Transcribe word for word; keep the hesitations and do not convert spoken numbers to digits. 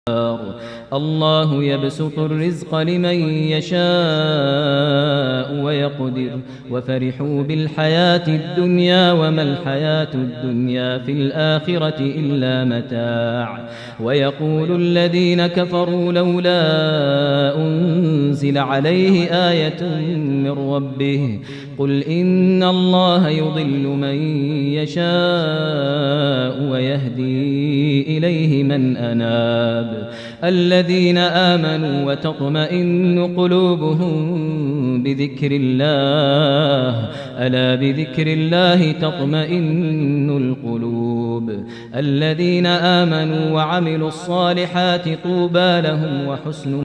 الله يبسط الرزق لمن يشاء ويقدر وفرحوا بالحياة الدنيا وما الحياة الدنيا في الآخرة إلا متاع ويقول الذين كفروا لولا أنزل عليه آية من ربه قل إن الله يضل من يشاء ويهدي إليه من أناب الذين آمنوا وتطمئن قلوبهم بذكر الله ألا بذكر الله تطمئن القلوب الذين آمنوا وعملوا الصالحات طوبى لهم وحسن